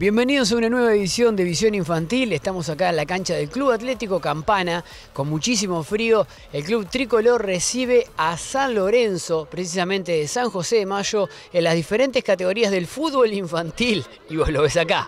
Bienvenidos a una nueva edición de Visión Infantil. Estamos acá en la cancha del Club Atlético Campana, con muchísimo frío. El club tricolor recibe a San Lorenzo, precisamente de San José de Mayo, en las diferentes categorías del fútbol infantil. Y vos lo ves acá.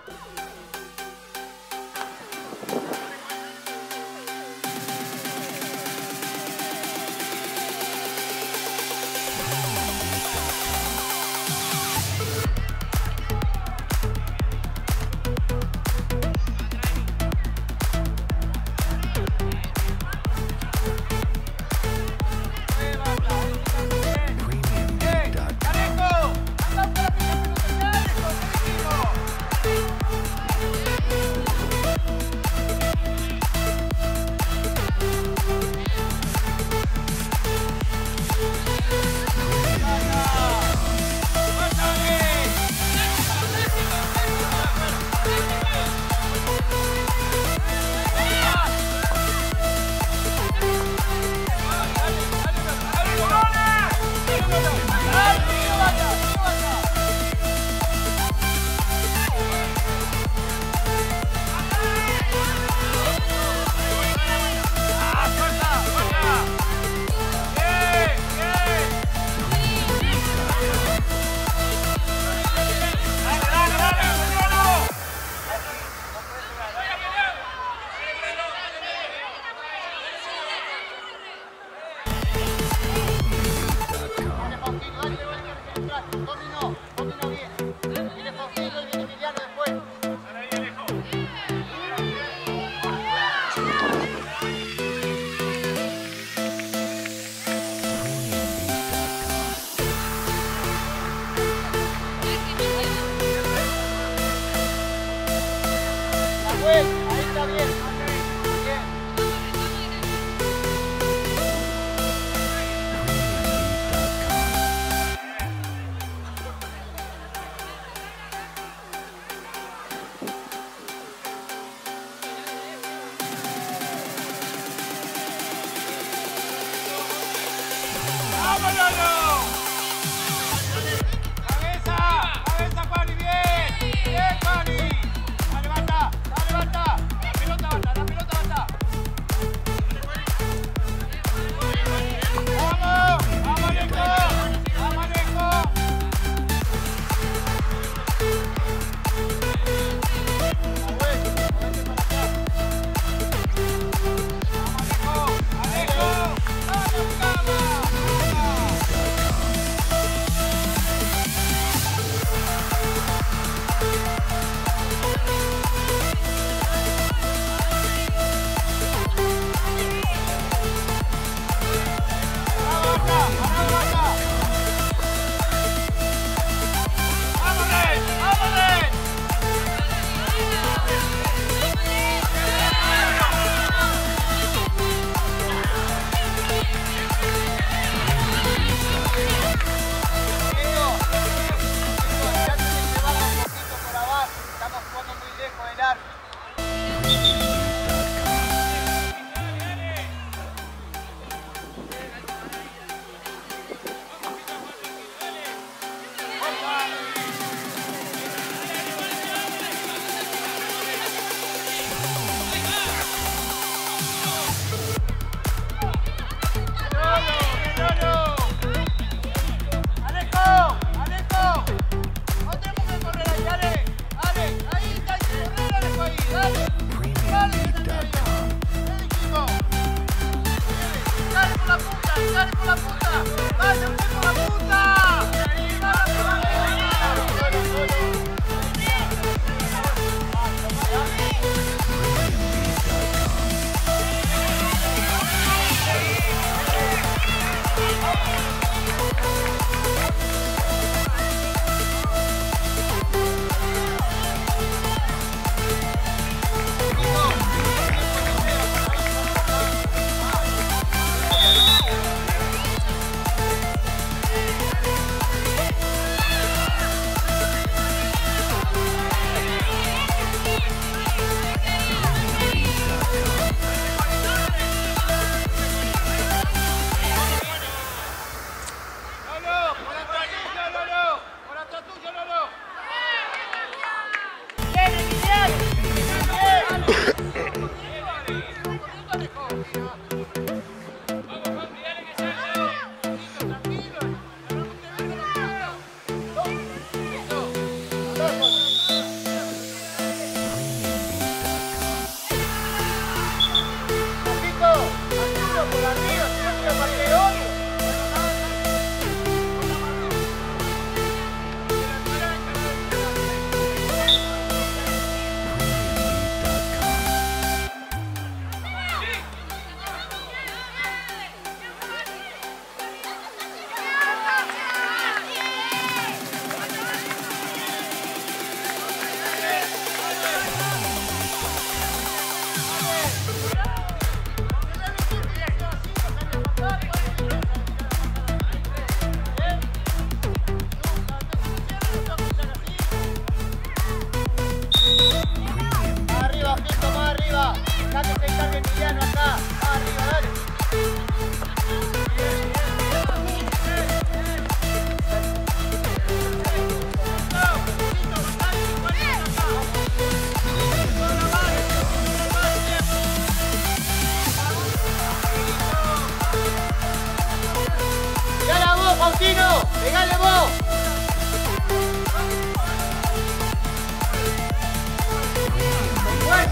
Ahí está bien.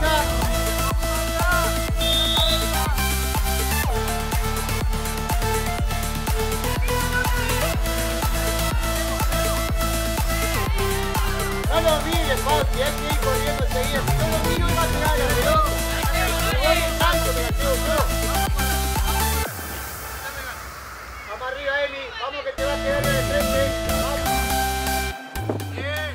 No lo olvides, Fausti, hay que ir corriendo enseguida. Si no lo miro, iba a tirar la pelota. Me voy en tanto, me la quedo yo. Vamos arriba, Eli. Vamos que te va a quedar de frente. Vamos. Bien.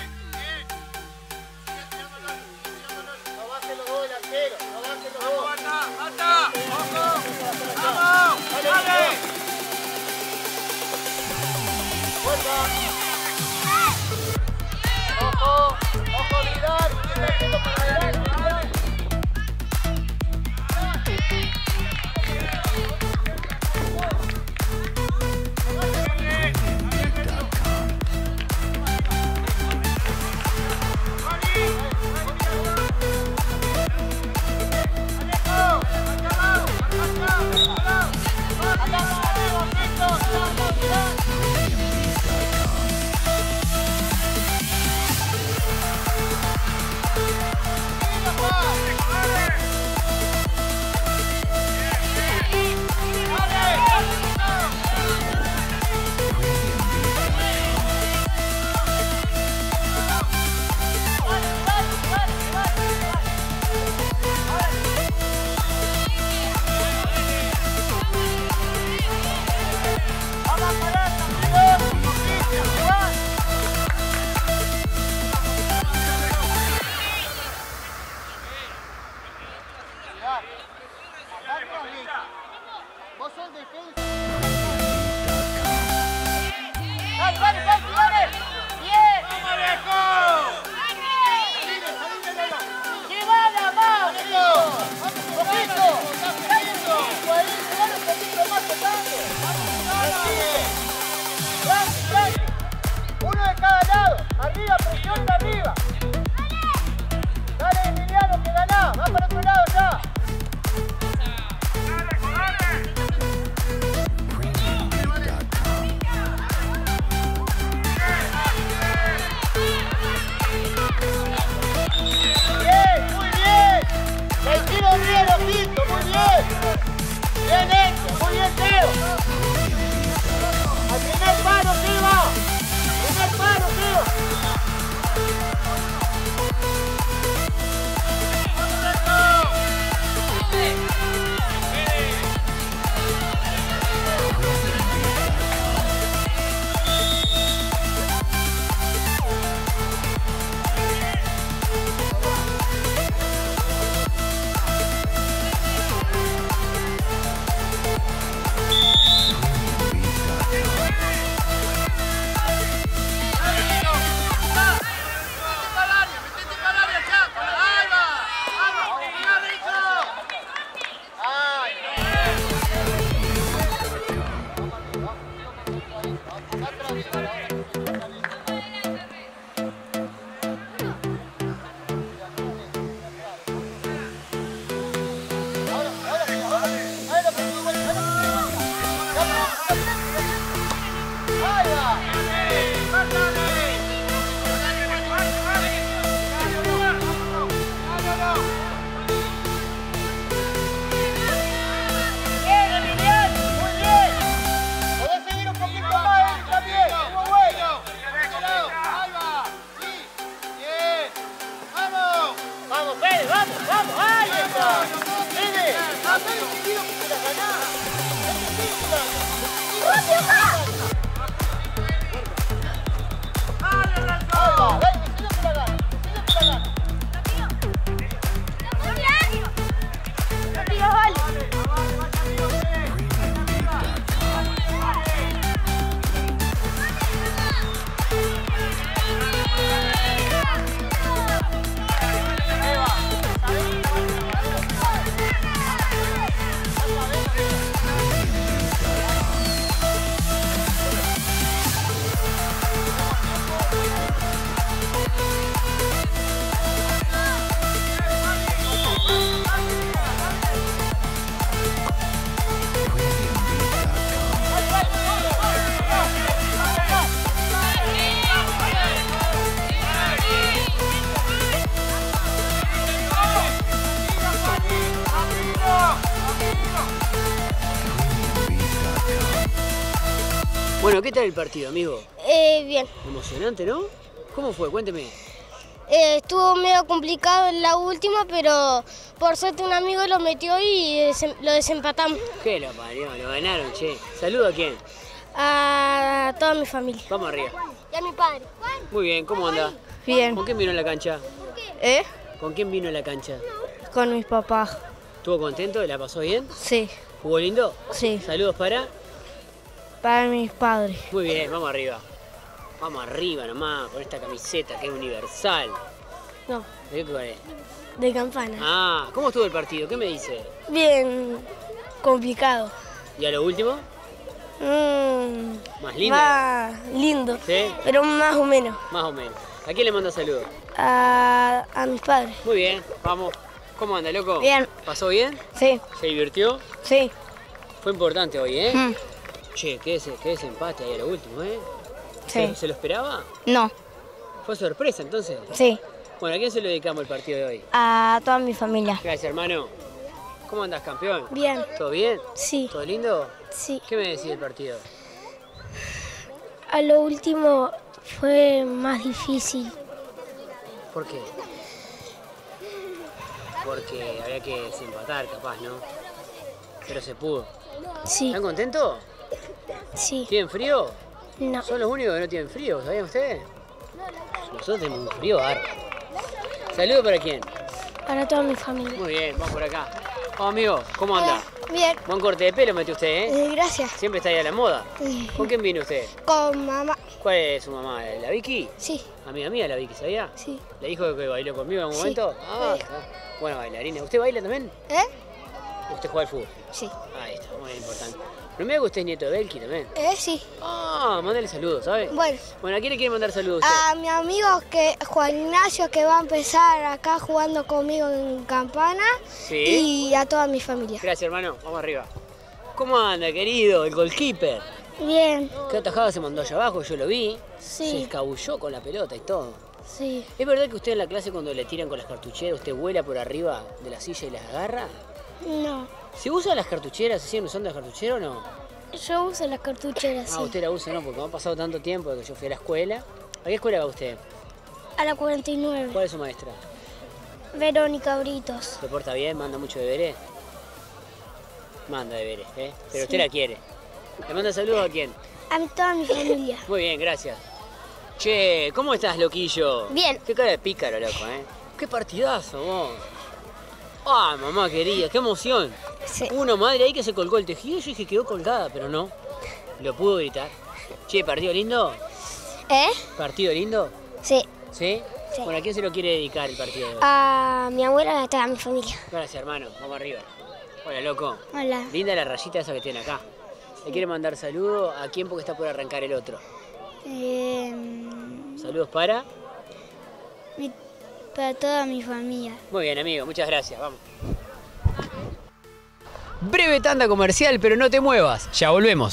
No bajen los dos delanteros. No bajen los dos. ¡Mata! ¡Ojo! ¡Vamos! ¡Dale! ¡Fuerza! ¡Ojo, Vidal! ¿Qué está haciendo para adelante, Vidal? Vos sos defensa. ¡Dale! ¡Bien! ¡Vamos, viejo! ¡Llévala, más! ¡Poquito! Uno de cada lado. Arriba, presión de arriba. Dale, Emiliano, que ganás. Va para otro lado ya. Bien, ojito, muy bien. Bien hecho, muy bien, Teo. Al primer paro, Teo. Primer paro, Teo. ¡Vamos! Bueno, ¿qué tal el partido, amigo? Bien. Emocionante, ¿no? ¿Cómo fue? Cuénteme. Estuvo medio complicado en la última, pero por suerte un amigo lo metió y lo desempatamos. ¿Qué lo parió? Lo ganaron, che. ¿Saludo a quién? A toda mi familia. Vamos arriba. Y a mi padre. Muy bien, ¿cómo anda? Bien. ¿Con quién vino a la cancha? ¿Con quién vino a la cancha? Con mis papás. ¿Estuvo contento? ¿La pasó bien? Sí. ¿Jugó lindo? Sí. ¿Saludos para? Para mis padres. Muy bien, vamos arriba. Vamos arriba nomás, con esta camiseta que es universal. No, ¿De qué es? de Campana. Ah, ¿cómo estuvo el partido? ¿Qué me dice? Bien complicado. ¿Y a lo último? ¿Más lindo? Más lindo. ¿Sí? Pero más o menos. Más o menos. ¿A quién le manda saludos? A mis padres. Muy bien, vamos. ¿Cómo anda, loco? Bien. ¿Pasó bien? Sí. ¿Se divirtió? Sí. Fue importante hoy, ¿eh? Mm. Che, qué desempate ahí a lo último, ¿eh? Sí. ¿Se lo esperaba? No. ¿Fue sorpresa entonces? Sí. Bueno, ¿a quién se lo dedicamos el partido de hoy? A toda mi familia. Gracias, hermano. ¿Cómo andás, campeón? Bien. ¿Todo bien? Sí. ¿Todo lindo? Sí. ¿Qué me decís del partido? A lo último fue más difícil. ¿Por qué? Porque había que desempatar, capaz, ¿no? Pero se pudo. Sí. ¿Están contentos? Sí. ¿Tienen frío? No. ¿Son los únicos que no tienen frío? ¿Sabían ustedes? Nosotros tenemos un frío bárbaro. ¿Saludo para quién? Para toda mi familia. Muy bien, vamos por acá. Vamos, amigo, ¿cómo anda? Bien. Buen corte de pelo metió usted, ¿eh? Gracias. Siempre está ahí a la moda. ¿Con quién vino usted? Con mamá. ¿Cuál es su mamá? ¿La Vicky? Sí. Amiga mía, la Vicky, ¿sabía? Sí. ¿Le dijo que bailó conmigo en algún Sí, momento? me dijo. Buena bailarina. ¿Usted baila también? ¿Eh? ¿Usted juega al fútbol? Sí. Ahí está, muy importante. No me diga que usted es nieto de Belki también. Sí. Ah, mándale saludos, ¿sabes? Bueno. Bueno, ¿a quién le quiere mandar saludos usted? A mi amigo Juan Ignacio, que va a empezar acá jugando conmigo en Campana. Sí. Y a toda mi familia. Gracias, hermano. Vamos arriba. ¿Cómo anda, querido? El goalkeeper. Bien. ¿Qué atajada se mandó allá abajo? Yo lo vi. Sí. Se escabulló con la pelota y todo. Sí. ¿Es verdad que usted en la clase cuando le tiran con las cartucheras, usted vuela por arriba de la silla y las agarra? No. ¿Se usan las cartucheras? ¿Se siguen usando las cartucheras o no? Yo uso las cartucheras, Ah, usted la usa, ¿no? Porque me ha pasado tanto tiempo que yo fui a la escuela. ¿A qué escuela va usted? A la 49. ¿Cuál es su maestra? Verónica Britos. ¿Se porta bien? ¿Manda mucho deberes? Manda deberes, ¿eh? Pero Sí. usted la quiere. ¿Le manda saludos a quién? A toda mi familia. Muy bien, gracias. Che, ¿cómo estás, loquillo? Bien. Qué cara de pícaro, loco, ¿eh? Qué partidazo, vos. Ah, mamá querida, qué emoción. Sí. Una madre ahí que se colgó el tejido y yo dije quedó colgada, pero no. Lo pudo gritar. Che, ¿partido lindo? ¿Partido lindo? Sí. ¿Sí? Sí. Bueno, ¿a quién se lo quiere dedicar el partido de hoy? A mi abuela y a toda mi familia. Gracias, hermano. Vamos arriba. Hola, loco. Hola. Linda la rayita esa que tiene acá. ¿Le quiere mandar saludos a quién porque está por arrancar el otro? Saludos para... Para toda mi familia. Muy bien, amigo. Muchas gracias. Vamos. Breve tanda comercial, pero no te muevas. Ya volvemos.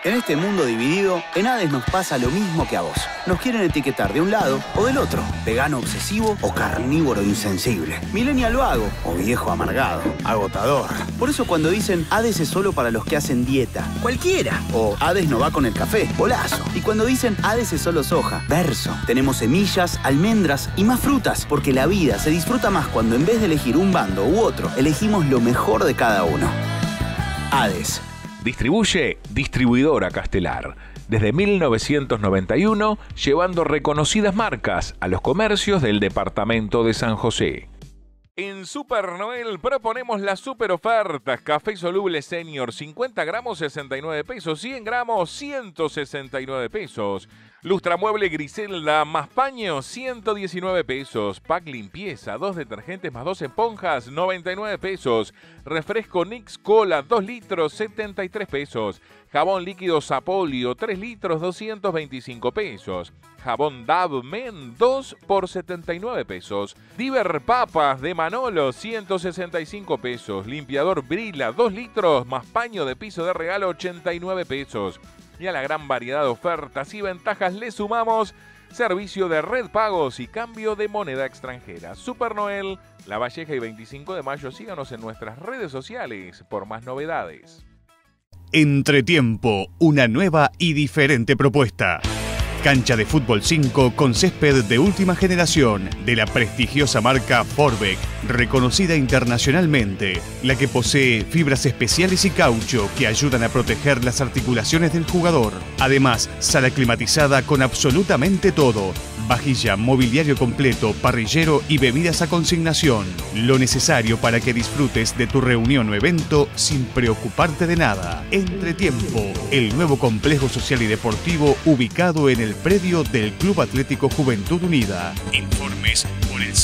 En este mundo dividido, en Hades nos pasa lo mismo que a vos. Nos quieren etiquetar de un lado o del otro. Vegano obsesivo o carnívoro insensible. Millennial vago o viejo amargado. Agotador. Por eso cuando dicen Hades es solo para los que hacen dieta, cualquiera. O Hades no va con el café, bolazo. Y cuando dicen Hades es solo soja, verso. Tenemos semillas, almendras y más frutas. Porque la vida se disfruta más cuando en vez de elegir un bando u otro, elegimos lo mejor de cada uno. Hades. Distribuye Distribuidora Castelar. Desde 1991, llevando reconocidas marcas a los comercios del departamento de San José. En Super Noel proponemos las super ofertas. Café soluble senior 50 gramos 69 pesos, 100 gramos 169 pesos. Lustramueble Griselda más paño 119 pesos. Pack limpieza, 2 detergentes más 2 esponjas 99 pesos. Refresco Nix Cola 2 litros 73 pesos. Jabón líquido Sapolio 3 litros 225 pesos. Jabón Dove Men 2 por 79 pesos. Diver Papas de Manolo 165 pesos. Limpiador Brila 2 litros más paño de piso de regalo 89 pesos. Y a la gran variedad de ofertas y ventajas le sumamos servicio de red pagos y cambio de moneda extranjera. Super Noel, La Valleja y 25 de mayo. Síganos en nuestras redes sociales por más novedades. Entretiempo, una nueva y diferente propuesta. Cancha de fútbol 5 con césped de última generación de la prestigiosa marca Forbeck, reconocida internacionalmente, la que posee fibras especiales y caucho que ayudan a proteger las articulaciones del jugador. Además, sala climatizada con absolutamente todo: vajilla, mobiliario completo, parrillero y bebidas a consignación. Lo necesario para que disfrutes de tu reunión o evento sin preocuparte de nada. Entretiempo, el nuevo complejo social y deportivo ubicado en el predio del Club Atlético Juventud Unida. Informes por el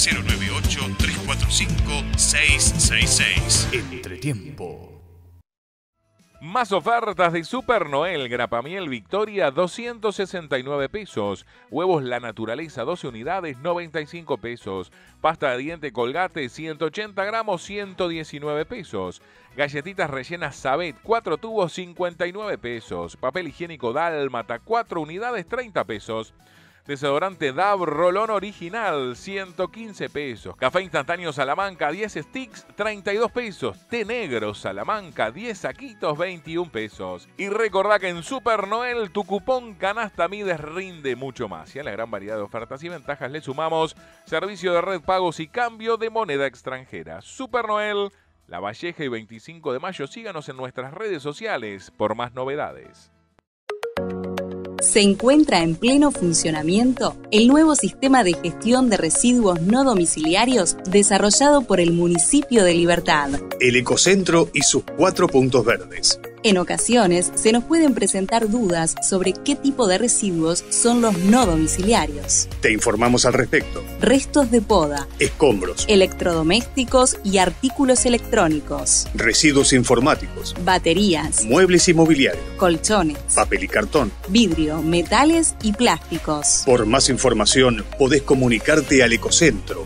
098-345-666. Entretiempo. Más ofertas de Super Noel. Grapamiel Victoria 269 pesos. Huevos La Naturaleza 12 unidades 95 pesos. Pasta de diente Colgate 180 gramos 119 pesos. Galletitas rellenas Sabet 4 tubos 59 pesos. Papel higiénico Dálmata 4 unidades 30 pesos. Desodorante Dab Rolón Original 115 pesos. Café instantáneo Salamanca 10 sticks 32 pesos. Té negro Salamanca 10 saquitos 21 pesos. Y recordá que en Super Noel tu cupón Canasta Mides rinde mucho más. Y a la gran variedad de ofertas y ventajas le sumamos servicio de red pagos y cambio de moneda extranjera. Super Noel, La Valleja y 25 de mayo. Síganos en nuestras redes sociales por más novedades. Se encuentra en pleno funcionamiento el nuevo sistema de gestión de residuos no domiciliarios desarrollado por el municipio de Libertad. El Ecocentro y sus 4 puntos verdes. En ocasiones se nos pueden presentar dudas sobre qué tipo de residuos son los no domiciliarios. Te informamos al respecto. Restos de poda, escombros, electrodomésticos y artículos electrónicos, residuos informáticos, baterías, muebles y mobiliario, colchones, papel y cartón, vidrio, metales y plásticos. Por más información podés comunicarte al Ecocentro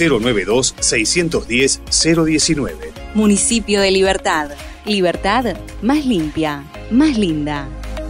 092-610-019. Municipio de Libertad. Libertad más limpia, más linda.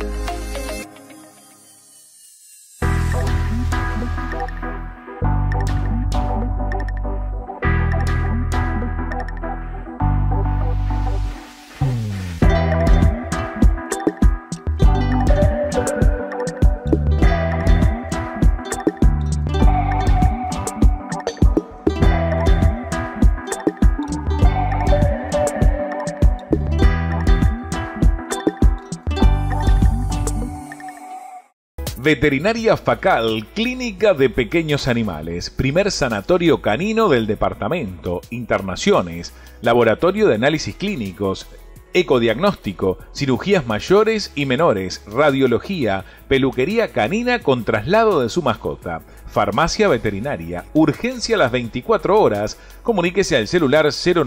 Veterinaria Facal, clínica de pequeños animales, primer sanatorio canino del departamento, internaciones, laboratorio de análisis clínicos, ecodiagnóstico, cirugías mayores y menores, radiología, peluquería canina con traslado de su mascota, farmacia veterinaria, urgencia a las 24 horas, comuníquese al celular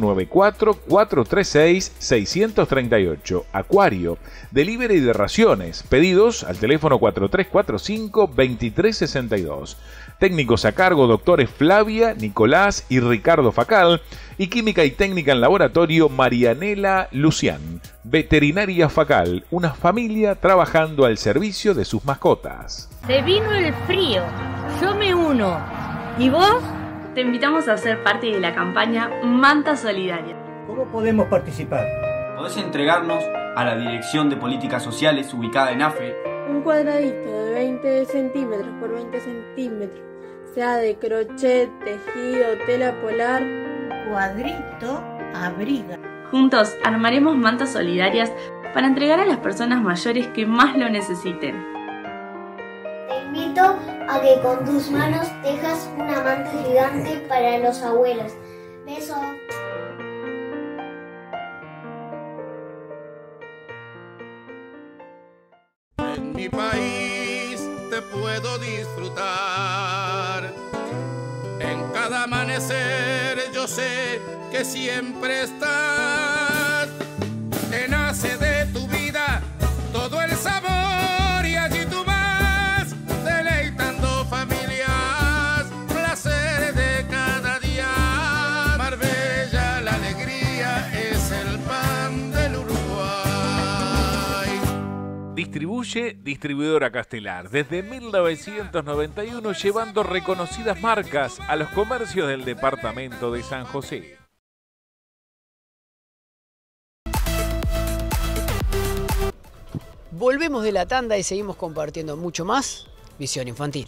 094-436-638, acuario, delivery de raciones, pedidos al teléfono 4345-2362. Técnicos a cargo, doctores Flavia, Nicolás y Ricardo Facal. Y química y técnica en laboratorio, Marianela Lucián. Veterinaria Facal, una familia trabajando al servicio de sus mascotas. Se vino el frío, yo me uno. ¿Y vos? Te invitamos a ser parte de la campaña Manta Solidaria. ¿Cómo podemos participar? Podés entregarnos a la Dirección de Políticas Sociales ubicada en AFE un cuadradito de 20 centímetros por 20 centímetros, sea de crochet, tejido, tela polar. Cuadrito abriga. Juntos armaremos mantas solidarias para entregar a las personas mayores que más lo necesiten. Te invito a que con tus manos tejas una manta gigante para los abuelos. Besos. En mi país te puedo disfrutar. En cada amanecer yo sé que siempre estás. Te nace de tu vida todo el sabor y allí tú vas deleitando familias. Placer de cada día. Marbella, la alegría es el pan del Uruguay. Distribuye Distribuidora Castelar, desde 1991 llevando reconocidas marcas a los comercios del departamento de San José. Volvemos de la tanda y seguimos compartiendo mucho más Visión Infantil.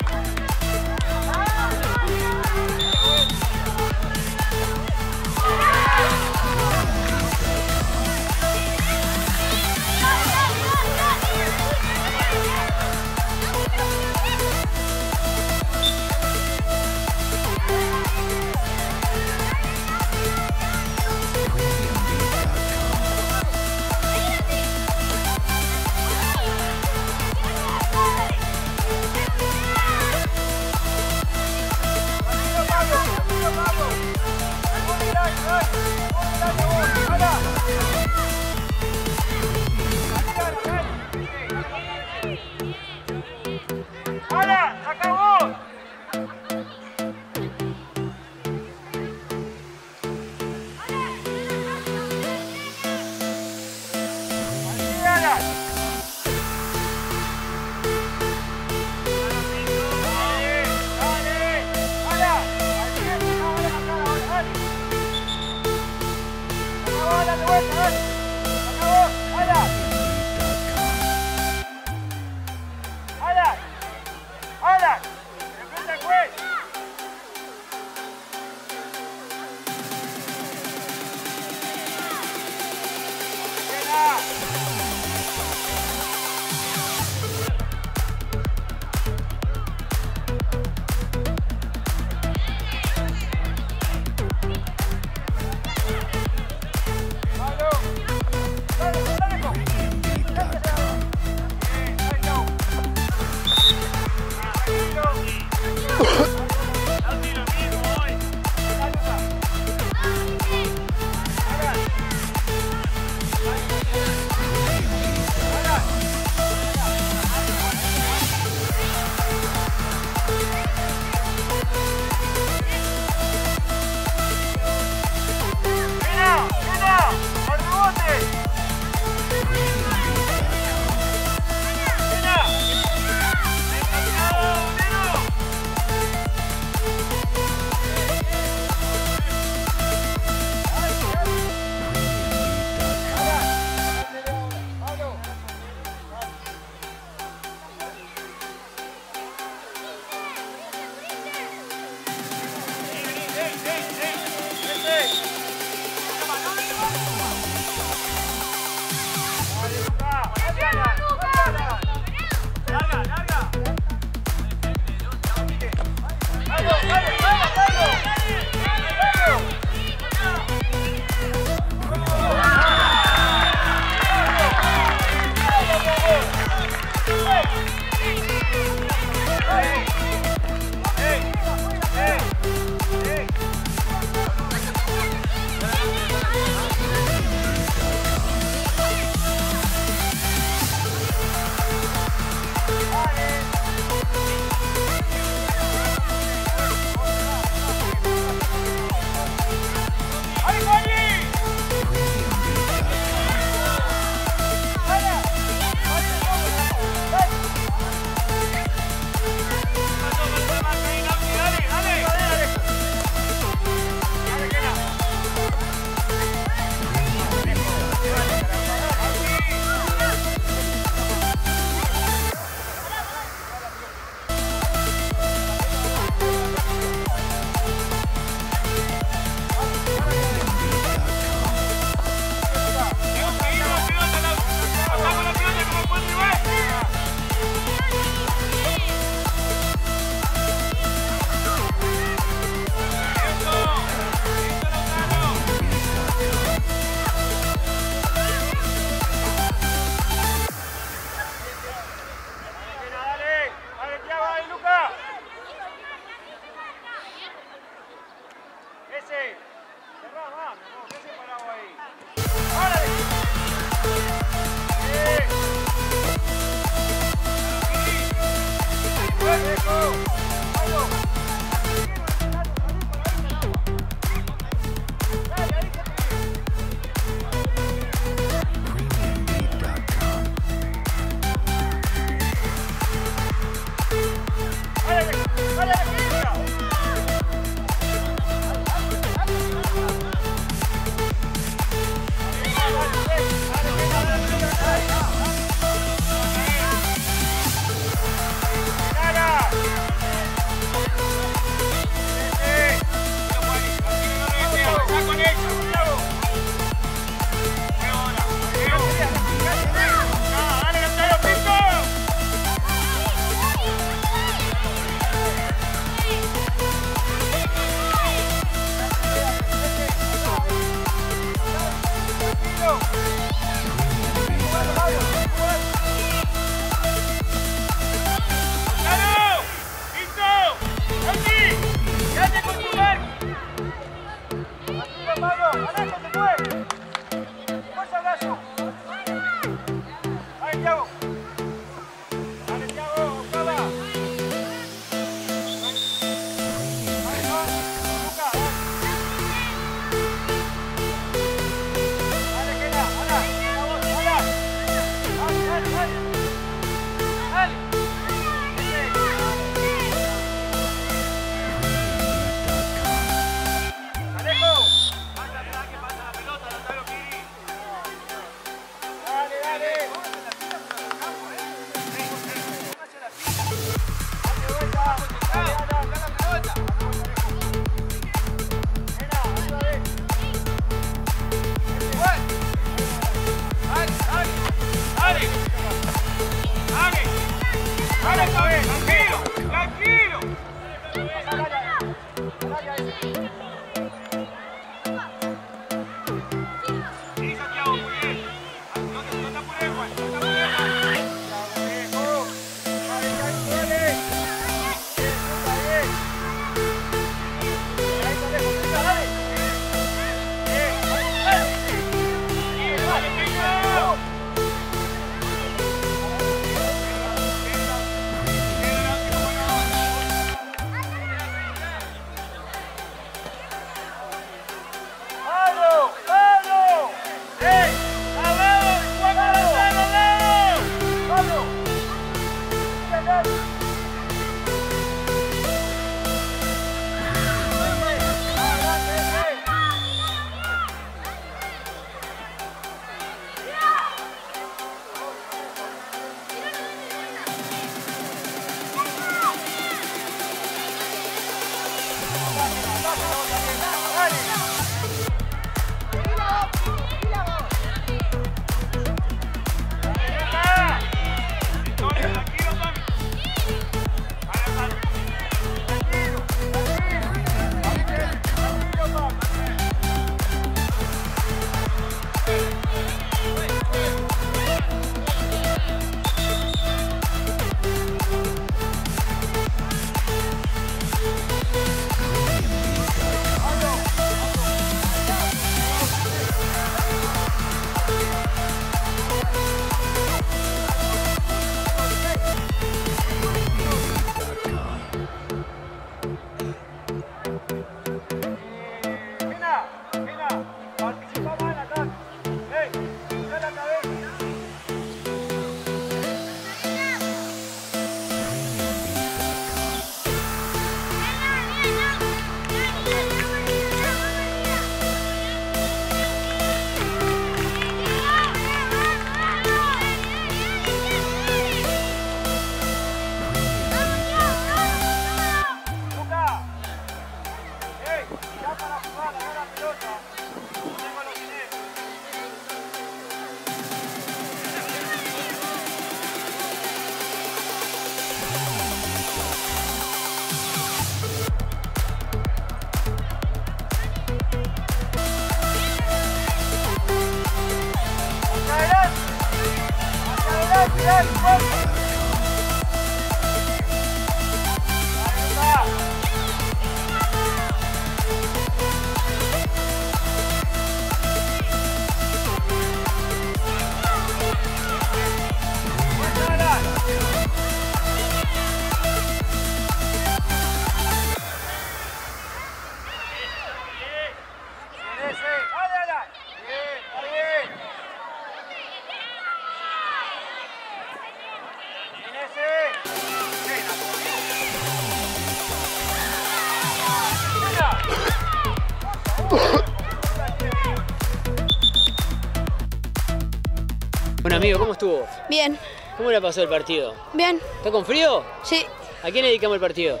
Bueno, amigo, ¿cómo estuvo? Bien. ¿Cómo le pasó el partido? Bien. ¿Está con frío? Sí. ¿A quién le dedicamos el partido?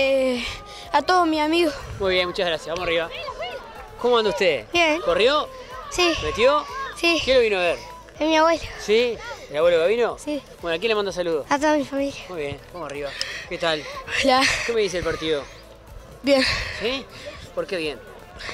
A todos mis amigos. Muy bien, muchas gracias. Vamos arriba. ¿Cómo anda usted? Bien. ¿Corrió? Sí. ¿Metió? Sí. ¿Quién lo vino a ver? Es mi abuelo. ¿Sí? ¿El abuelo Gabino? Sí. Bueno, ¿a quién le mando saludos? A toda mi familia. Muy bien, vamos arriba. ¿Qué tal? Hola. ¿Qué me dice el partido? Bien. ¿Sí? ¿Por qué bien?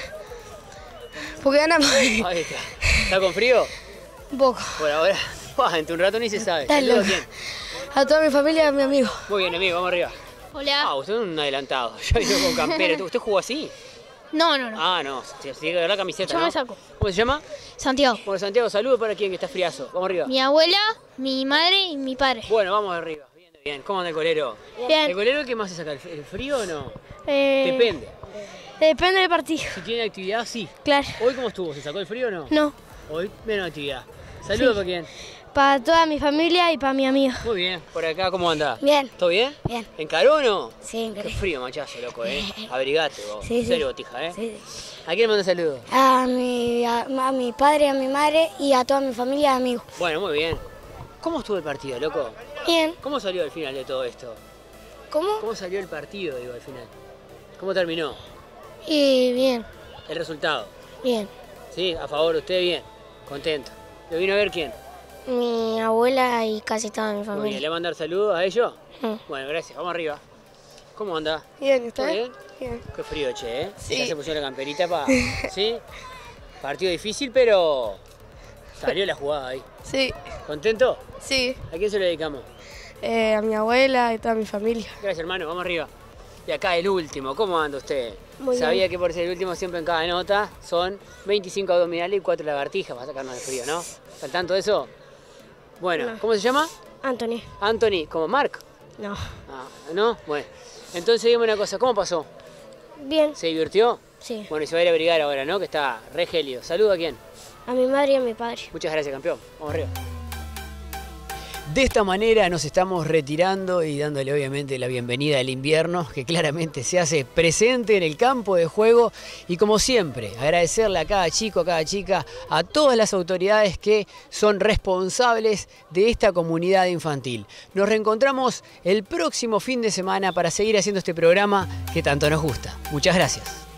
Porque ganamos. Ahí está. ¿Está con frío? Un poco. Por ahora. Entre un rato ni se sabe. Está ¿Saludos a loco. quién? A toda mi familia y a mi amigo. Muy bien, amigo, vamos arriba. Hola. Ah, usted es un adelantado. Yo vivo con campera. ¿Usted jugó así? No. Ah, no. Tiene que ver la camiseta, Yo ¿no? me saco. ¿Cómo se llama? Santiago. Bueno, Santiago, saludos para quien que está friazo. Vamos arriba. Mi abuela, mi madre y mi padre. Bueno, vamos arriba. Bien. ¿Cómo anda el colero? Bien. ¿El colero qué más se saca? ¿El frío o no? Depende. Depende del partido. Si tiene actividad, sí. Claro. ¿Hoy cómo estuvo? ¿Se sacó el frío o no? No. Hoy menos actividad. Saludos Sí. para quién. Para toda mi familia y para mi amigo. Muy bien. Por acá, ¿cómo anda? Bien. ¿Todo bien? Bien. ¿Encaró o no? Sí, Qué frío, machazo, loco, Abrigate vos. Sí, sí. Serio, botija, Sí. ¿A quién le manda saludos? A mi padre, a mi madre y a toda mi familia y amigos. Bueno, muy bien. ¿Cómo estuvo el partido, loco? Bien. ¿Cómo salió al final de todo esto? ¿Cómo? ¿Cómo salió el partido, digo, al final? ¿Cómo terminó? Y bien. El resultado. Bien. Sí, a favor, usted bien. Contento. ¿Lo vino a ver quién? Mi abuela y casi toda mi Muy familia. bien. ¿Le va a mandar saludos a ellos? Mm. Bueno, gracias. Vamos arriba. ¿Cómo anda? Bien, ¿Todo bien? Bien. Qué frío, che, ¿eh? Sí. Ya se pusieron la camperita para... ¿Sí? Partido difícil, pero... Salió la jugada ahí. Sí. ¿Contento? Sí. ¿A quién se lo dedicamos? A mi abuela y toda mi familia. Gracias, hermano. Vamos arriba. Y acá el último. ¿Cómo anda usted? Muy Sabía bien. que por ser el último siempre en cada nota son 25 abdominales y 4 lagartijas para sacarnos de frío, ¿no? ¿Al tanto de eso? Bueno, No. ¿cómo se llama? Anthony. Anthony, ¿como Mark? No. Ah, ¿no? Bueno. Entonces dígame una cosa, ¿cómo pasó? Bien. ¿Se divirtió? Sí. Bueno, y se va a ir a abrigar ahora, ¿no? Que está re gelio. ¿Saludo a quién? A mi madre y a mi padre. Muchas gracias, campeón. Vamos arriba. De esta manera nos estamos retirando y dándole obviamente la bienvenida al invierno, que claramente se hace presente en el campo de juego. Y como siempre, agradecerle a cada chico, a cada chica, a todas las autoridades que son responsables de esta comunidad infantil. Nos reencontramos el próximo fin de semana para seguir haciendo este programa que tanto nos gusta. Muchas gracias.